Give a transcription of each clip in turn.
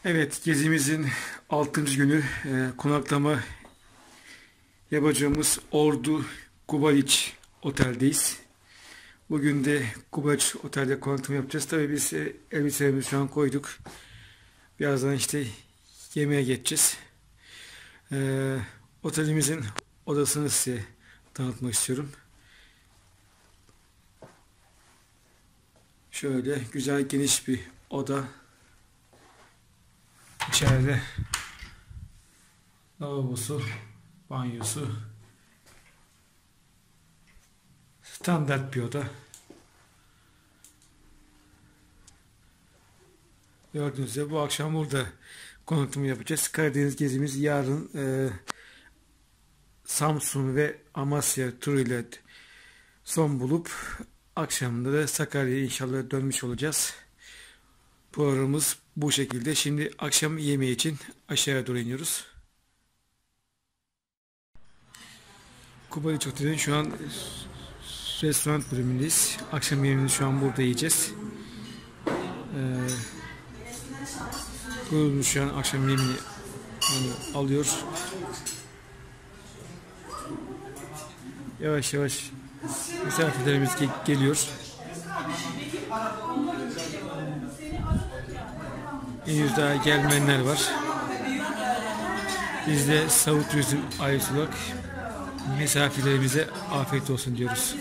Evet, gezimizin 6. günü konaklama yapacağımız Ordu Kubaliç Otel'deyiz. Bugün de Kubaliç Otel'de konaklama yapacağız. Tabii biz elbiselerimizi şu an koyduk. Birazdan işte yemeğe geçeceğiz. Otelimizin odasını size tanıtmak istiyorum. Şöyle güzel geniş bir oda. İçeride lavabosu, banyosu, standart bir oda. Gördüğünüz gibi bu akşam burada konaklama yapacağız. Karadeniz gezimiz yarın Samsun ve Amasya turuyla son bulup akşamında da Sakarya'ya inşallah dönmüş olacağız. Programımız bu şekilde. Şimdi akşam yemeği için aşağıya doğru iniyoruz. Kubaliç Otel'in şu an restoran bölümündeyiz. Akşam yemeğini şu an burada yiyeceğiz. Grubumuz şu an akşam yemeğini alıyor. Yavaş yavaş misafirlerimiz geliyor. Henüz daha gelmeyenler var. Biz de Savut Turizm ailesi olarak misafirlerimize afiyet olsun diyoruz.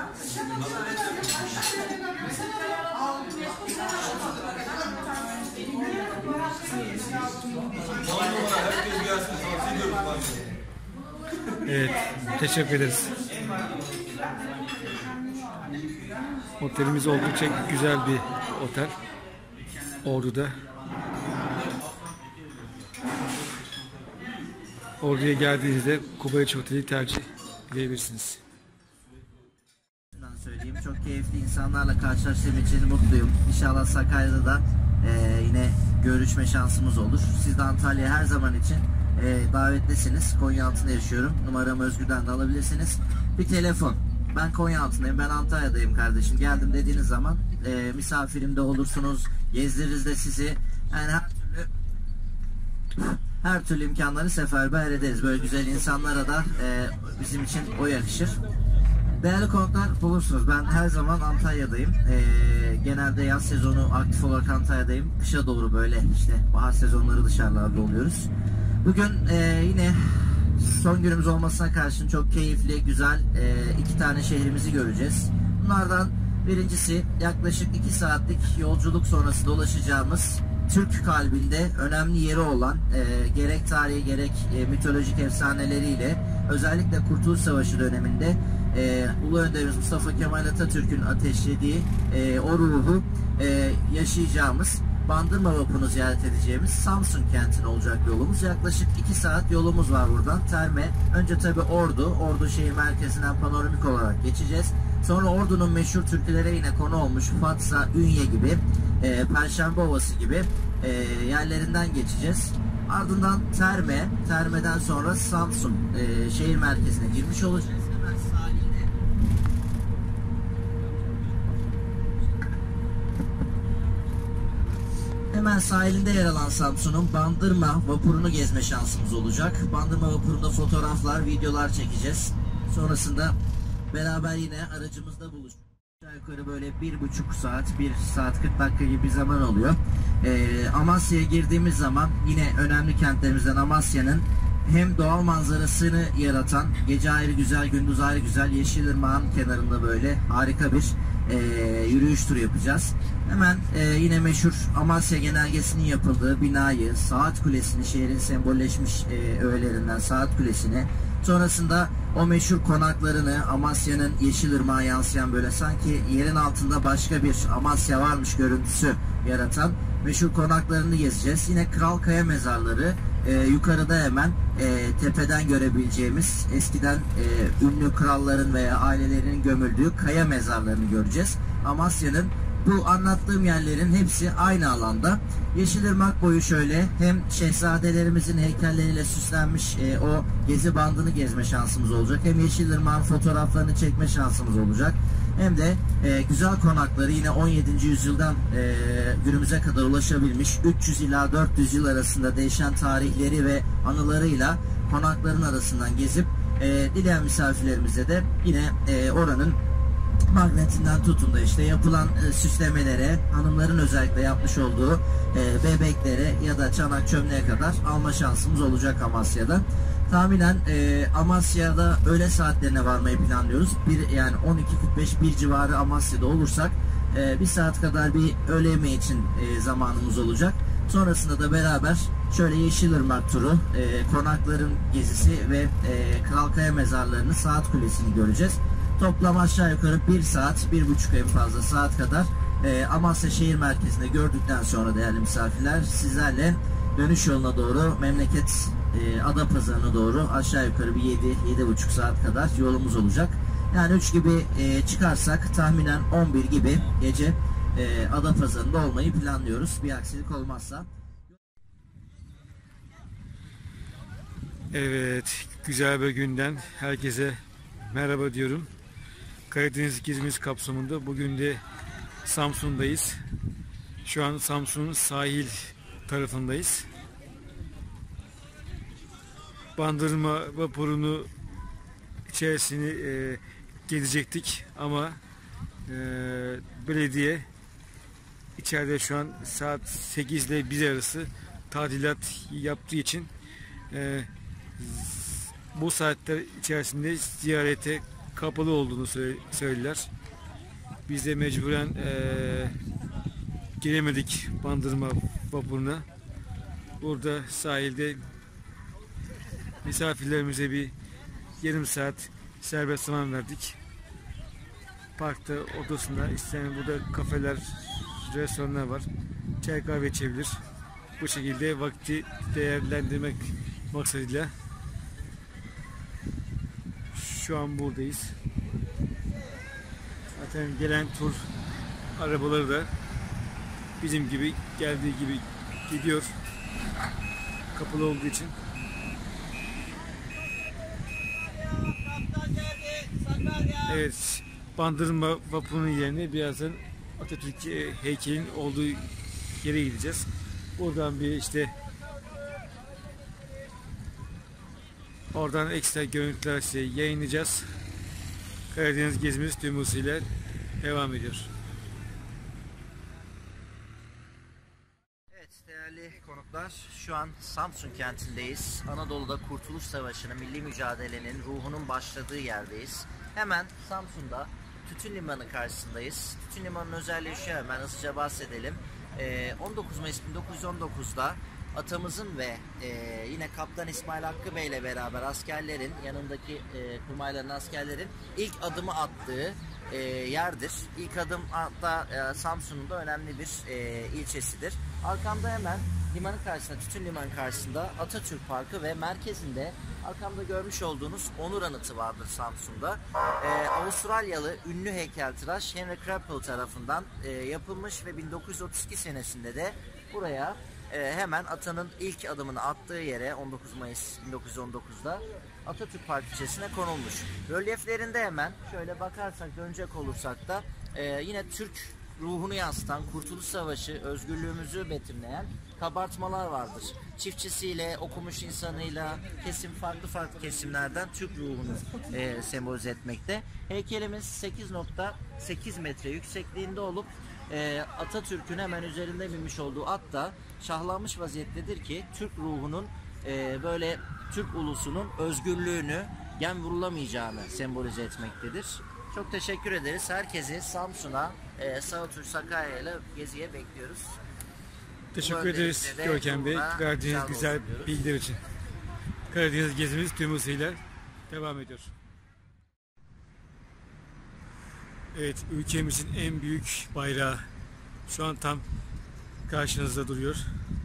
Evet, teşekkür ederiz. Otelimiz oldukça güzel bir otel. Ordu'da. Ordu'ya geldiğinizde Kubaliç Oteli tercih edebilirsiniz. Söyleyeyim, çok keyifli insanlarla karşılaştığım için mutluyum. İnşallah Sakarya'da da yine görüşme şansımız olur. Siz de Antalya'ya her zaman için davetlisiniz. Konyaaltı'nda yaşıyorum. Numaramı Özgür'den de alabilirsiniz. Bir telefon. Ben Konyaaltı'ndayım, ben Antalya'dayım kardeşim. Geldim dediğiniz zaman misafirimde olursunuz. Gezdiririz de sizi. Yani her türlü imkanları seferber ederiz. Böyle güzel insanlara da bizim için o yakışır. Değerli konuklar bulursunuz. Ben her zaman Antalya'dayım. Genelde yaz sezonu aktif olarak Antalya'dayım. Kışa doğru böyle işte bahar sezonları dışarılarda oluyoruz. Bugün yine son günümüz olmasına karşın çok keyifli, güzel iki tane şehrimizi göreceğiz. Bunlardan birincisi yaklaşık 2 saatlik yolculuk sonrası dolaşacağımız Türk kalbinde önemli yeri olan gerek tarihi gerek mitolojik efsaneleriyle özellikle Kurtuluş Savaşı döneminde Ulu Önderimiz Mustafa Kemal Atatürk'ün ateşlediği o ruhu yaşayacağımız Bandırma vapurunu ziyaret edeceğimiz Samsun kentine olacak yolumuz. Yaklaşık 2 saat yolumuz var buradan. Terme. Önce tabi Ordu şehir merkezinden panoramik olarak geçeceğiz. Sonra Ordu'nun meşhur türkülere yine konu olmuş Fatsa, Ünye gibi, Perşembe Ovası gibi yerlerinden geçeceğiz. Ardından Terme'den sonra Samsun şehir merkezine girmiş olacağız. Hemen sahilinde yer alan Samsun'un Bandırma vapurunu gezme şansımız olacak. Bandırma vapurunda fotoğraflar, videolar çekeceğiz. Sonrasında beraber yine aracımızda buluşacağız. Aşağı yukarı böyle 1,5 saat, 1 saat 40 dakika gibi bir zaman oluyor. Amasya'ya girdiğimiz zaman yine önemli kentlerimizden Amasya'nın hem doğal manzarasını yaratan, gece ayrı güzel, gündüz ayrı güzel Yeşilırmağın kenarında böyle harika bir yürüyüş turu yapacağız. Hemen yine meşhur Amasya Genelgesi'nin yapıldığı binayı, Saat Kulesi'ni, şehrin sembolleşmiş öğelerinden Saat Kulesi'ni, sonrasında o meşhur konaklarını, Amasya'nın Yeşilırmağ'a yansıyan böyle sanki yerin altında başka bir Amasya varmış görüntüsü yaratan meşhur konaklarını gezeceğiz. Yine Kral Kaya mezarları, yukarıda hemen tepeden görebileceğimiz eskiden ünlü kralların veya ailelerinin gömüldüğü kaya mezarlarını göreceğiz. Amasya'nın bu anlattığım yerlerin hepsi aynı alanda. Yeşilırmak boyu şöyle hem şehzadelerimizin heykelleriyle süslenmiş o gezi bandını gezme şansımız olacak. Hem Yeşilırmak'ın fotoğraflarını çekme şansımız olacak. hem de güzel konakları yine 17. yüzyıldan günümüze kadar ulaşabilmiş 300 ila 400 yıl arasında değişen tarihleri ve anılarıyla konakların arasından gezip dileyen misafirlerimize de yine oranın magnetinden tutun da işte yapılan süslemelere, hanımların özellikle yapmış olduğu bebeklere ya da çanak çömleğe kadar alma şansımız olacak Amasya'da. Tahminen Amasya'da öğle saatlerine varmayı planlıyoruz. Yani 12.45 bir civarı Amasya'da olursak bir saat kadar bir öğle yemeği için zamanımız olacak. Sonrasında da beraber şöyle Yeşilırmak turu, konakların gezisi ve Kralkaya mezarlarını, Saat Kulesi'ni göreceğiz. Toplam aşağı yukarı 1 saat, 1,5 en fazla saat kadar Amasya şehir merkezinde gördükten sonra değerli misafirler sizlerle dönüş yoluna doğru memleket Adapazarı'na doğru aşağı yukarı bir 7-7,5 saat kadar yolumuz olacak. Yani 3 gibi çıkarsak tahminen 11 gibi gece Adapazarı'nda olmayı planlıyoruz bir aksilik olmazsa. Evet, güzel bir günden herkese merhaba diyorum. Karadeniz gezimiz kapsamında bugün de Samsun'dayız. Şu an Samsun'un sahil tarafındayız. Bandırma vapurunu içerisini gezecektik ama belediye içeride şu an saat 8 ile 1 arası tadilat yaptığı için bu saatler içerisinde ziyarete kapalı olduğunu söylediler. Biz de mecburen giremedik bandırma vapuruna. Burada sahilde misafirlerimize bir yarım saat serbest zaman verdik. Parkta odasında isteyen burada kafeler, restoranlar var. Çay kahve içebilir. Bu şekilde vakti değerlendirmek maksadıyla şu an buradayız. Zaten gelen tur arabaları da bizim gibi geldiği gibi gidiyor. Kapalı olduğu için. Evet, bandırma vapurunun yerine birazdan Atatürk heykelinin olduğu yere gideceğiz. Buradan bir işte oradan ekstra görüntüler yayınlayacağız. Karadeniz gezimiz tüm hızıyla devam ediyor. Evet değerli konuklar, şu an Samsun kentindeyiz. Anadolu'da Kurtuluş Savaşı'nın, milli mücadelenin ruhunun başladığı yerdeyiz. Hemen Samsun'da Tütün Limanı karşısındayız. Tütün Limanı'nın özelliği şu, hemen hızlıca bahsedelim. 19 Mayıs 1919'da atamızın ve yine Kaptan İsmail Hakkı Bey ile beraber askerlerin, yanındaki kurmayların askerlerin ilk adımı attığı yerdir. İlk adım hatta Samsun'un da önemli bir ilçesidir. Arkamda hemen limanın karşısında, Tütün Limanı karşısında Atatürk Parkı ve merkezinde arkamda görmüş olduğunuz Onur Anıtı vardır Samsun'da. Avustralyalı ünlü heykeltıraş Henry Krappel tarafından yapılmış ve 1932 senesinde de buraya hemen atanın ilk adımını attığı yere 19 Mayıs 1919'da Atatürk Park ilçesine konulmuş. Rölyeflerinde hemen şöyle bakarsak, dönecek olursak da yine Türk ruhunu yansıtan, Kurtuluş Savaşı, özgürlüğümüzü betimleyen kabartmalar vardır. Çiftçisiyle, okumuş insanıyla, farklı kesimlerden Türk ruhunu sembolize etmekte. Heykelimiz 8,8 metre yüksekliğinde olup Atatürk'ün hemen üzerinde binmiş olduğu at da şahlanmış vaziyettedir ki Türk ruhunun böyle Türk ulusunun özgürlüğünü, gen vurulamayacağını sembolize etmektedir. Çok teşekkür ederiz. Herkesi Samsun'a, Sağotur Sakarya ile geziye bekliyoruz. Teşekkür ederiz Görkem Bey. Verdiğiniz güzel bilgiler için. Karadeniz gezimiz tüm hızıyla devam ediyor. Evet, ülkemizin en büyük bayrağı şu an tam karşınızda duruyor.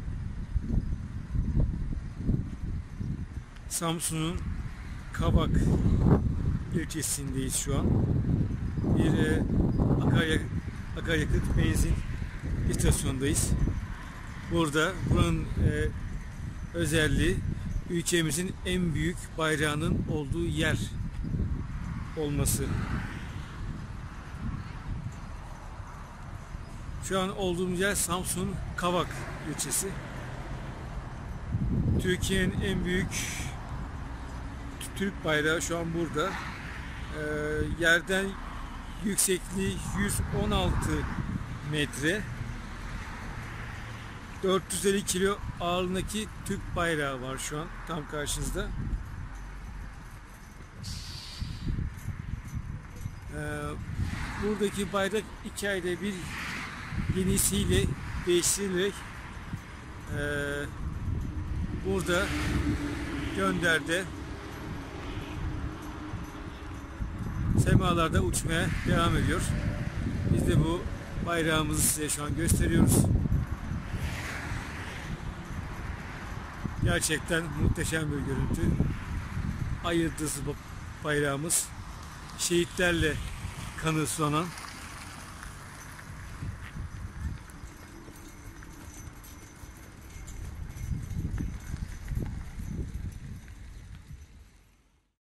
Samsun'un Kabak ilçesindeyiz şu an. Bir akaryakıt benzin istasyonundayız. Buranın özelliği ülkemizin en büyük bayrağının olduğu yer olması. Şu an olduğumuz yer Samsun Kavak ilçesi. Türkiye'nin en büyük Türk bayrağı şu an burada. Yerden yüksekliği 116 metre. 450 kilo ağırlığındaki Türk bayrağı var şu an tam karşınızda. Buradaki bayrak 2 ayda bir yenisiyle değiştirilerek burada gönderde semalarda uçmaya devam ediyor. Biz de bu bayrağımızı size şu an gösteriyoruz. Gerçekten muhteşem bir görüntü. Ay yıldızı bayrağımız, şehitlerle kanı sulanan